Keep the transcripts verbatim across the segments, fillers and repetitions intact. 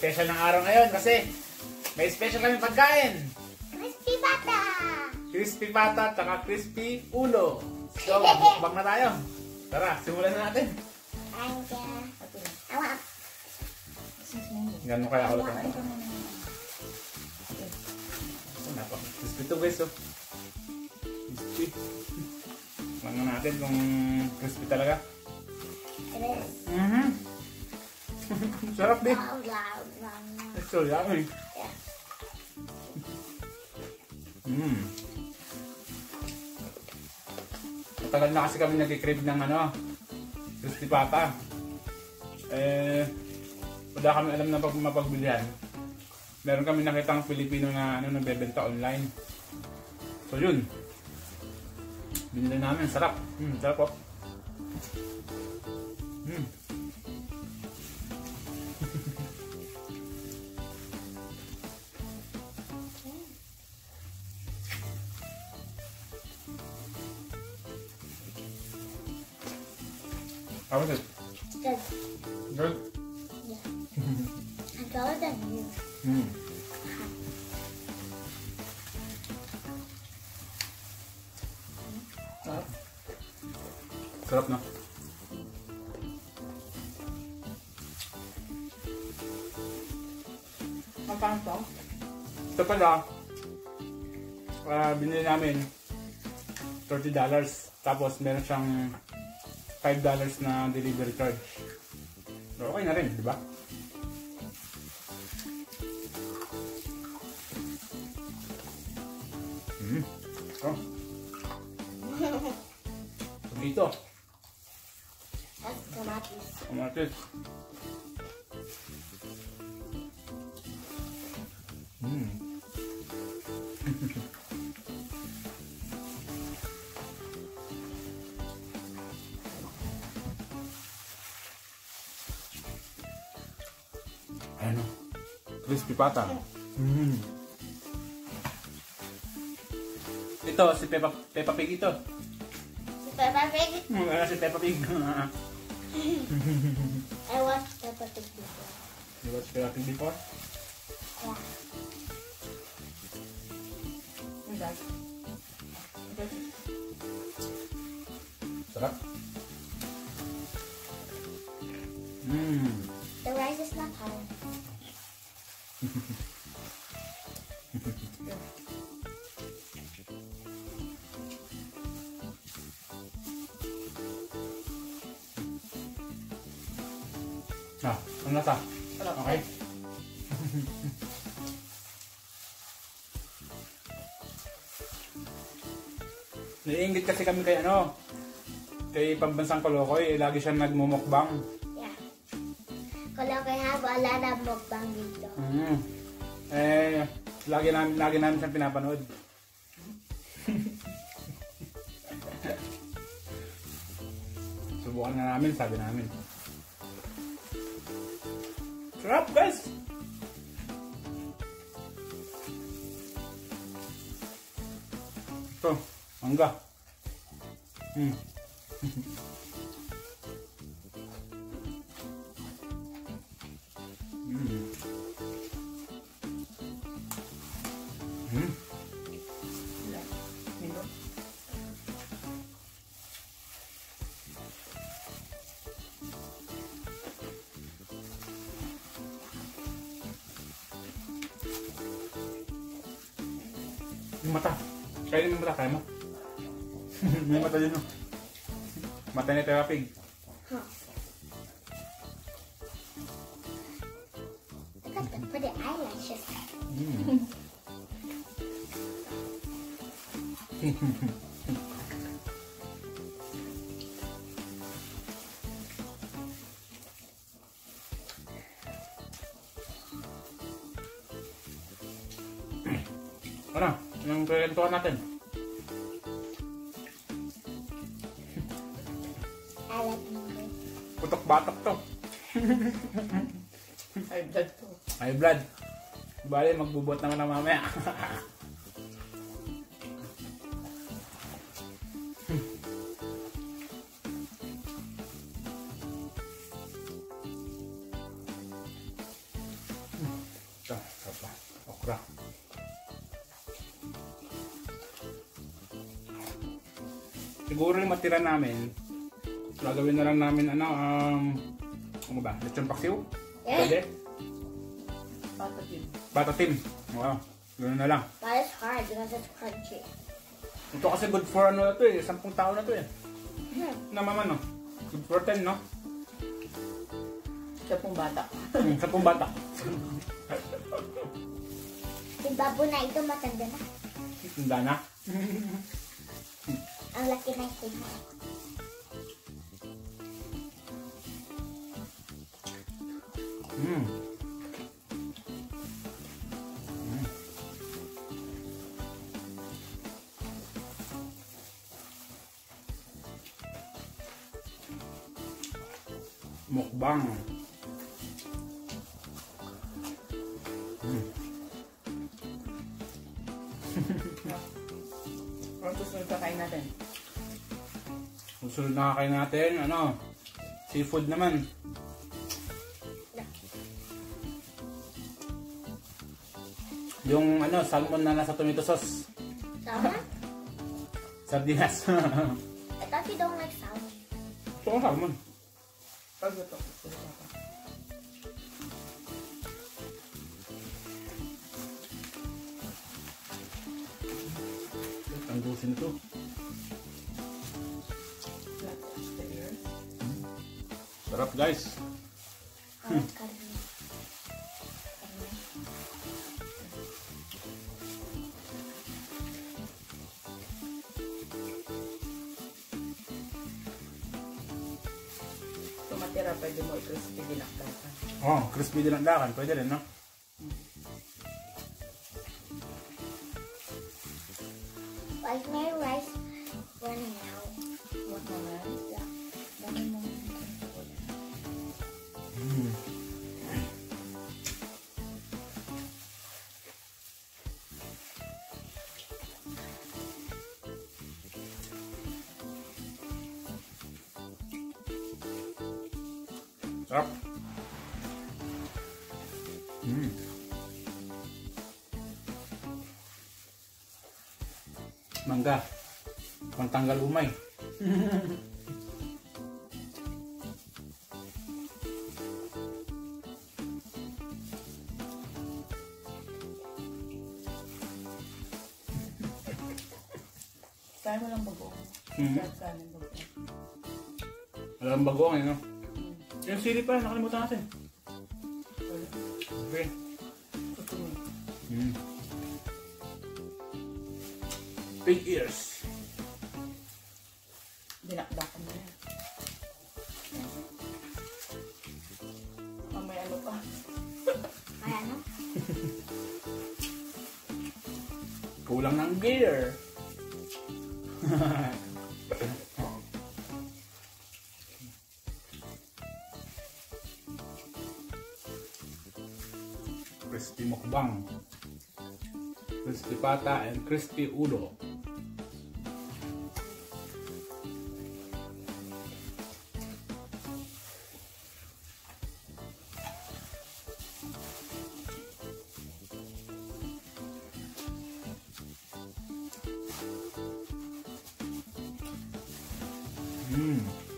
special ng araw ngayon kasi may special kami pagkain. Crispy pata! Crispy pata at saka crispy ulo. So, magbukbang na tayo. Tara, simulan na natin. Ang kaya... Awa. Gano'n kaya ulit ito? Napak, crispy ito guys. Oh. Crispy. Tingnan natin kung crispy talaga. Mm-hmm. Sarap din. It's so yummy. Mm. Matagal na kasi kami nag-crave ng ano, crispy pata. Eh, wala kami alam na pag mapagbilihan. Meron kami nakitang Pilipino na ano, nagbebenta online. So yun. Binili namin, sarap. Mm, sarap po. Mm. How was it? Good. Good? Yeah. I'm taller than you. Mm. Sarap. Sarap na. Magkano to? Ito pala, uh, binili namin thirty dollars. Tapos meron siyang five dollars na delivery charge. So, okay na rin, di ba? Mm. Oh. Dito. That's kamatis. Kamatis. Mm. Ano? Crispy pata. Mm. Ito, si Peppa, Peppa Pig ito. Si Peppa Pig? Hmm, ano si Peppa Pig? I watched Peppa Pig before. You watched Peppa Pig before? Yeah. Okay. Okay. Sarap. Mmm. The rice is not hard. Ah, ang nasa? Okay. Naiingit kasi kami kay ano, kay Pambansang Kolokoy, lagi siyang nagmumukbang. Yeah. Kolokoy have a lot of mukbang dito. Mm. Eh, lagi namin, lagi namin siyang pinapanood. Subukan nga namin, sabi namin. Sarap guys! Ito, mangga. Hmm. Hmm. Hmm. Yung mata. Kainin mo mata, kaya mo. May mata din, no? Mata ni Peppa Pig. Huh. Look at the pretty eyelashes. Mm. Ano? Anong kwentuhan natin? I like movie. Putok-batok to. High blood to. High blood. Bale, magbubot naman na mamaya. siguro yung matira namin, gagawin na lang namin ano, um, ano ba? Lechon paksiw? Pwede? Patatim. Patatim. Wow. Ganoon na lang. But it's hard because it's crunchy. Ito kasi good for ano na to eh. Sampung tao na to eh. Hmm. Namaman no? Good for ten no? Siya pong bata. Hmm, sampung bata. Yung babo na ito matanda na. Tanda na. Ang laki na ito. Mm. Mm. Mukbang. Mm. Ang susunod kakain natin. Susunod na kakain natin, ano, seafood naman. Yung ano, salmon na nasa tomato sauce. Salmon? Sardinas. I thought you don't like salmon. Ito ang salmon. Pag ito. Ang dulce nito. Sarap guys. I like karne. Ito matira, pwede mo i-crispy dinakdakan. Oh, crispy din ang dakan. Pwede rin, no? Why is my rice running out? What mo na? Yeah. Dami mo. Mm. Sarap. Mm. Mangga. Pantanggal umay. Kaya mo lang bagoong. Mhm. Kaya kaya mo bagoong. Alam bagoong eh, no? Yung sili pa, nakalimutan natin. Okay. Tutuloy. Mm. Pig ears. Dinakdakan mo yan. Mamaya ano pa. Kaya ano? Kulang ng gear. Crispy mukbang. Crispy pata and crispy ulo. Mm.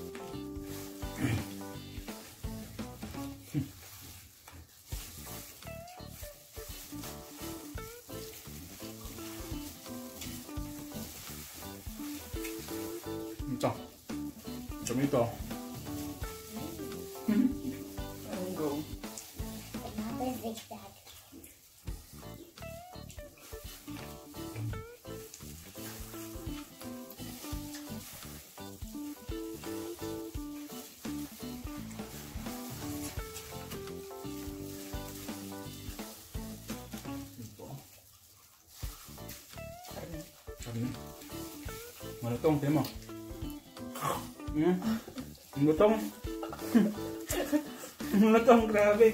Ito. Tomato. Ang go. Another zigzag. Ito. Karne. Karne. Malutong, tiyan mo. Hmm? Malutong. Malutong, grabe.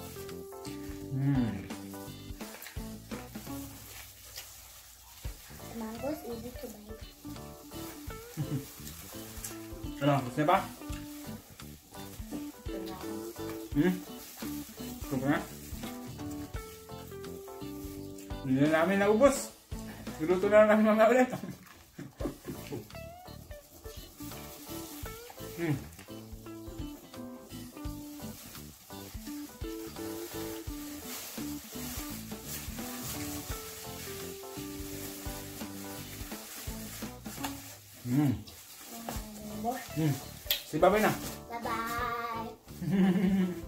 Hmm. easy to buy. Ano, gusto niya pa? Ito na ako. Hmm? Gusto na? Hindi na namin naubos. Niluto na lang namin mga ulit. Hmm. Hmm. More. Hmm. Si Babay na. Bye-bye.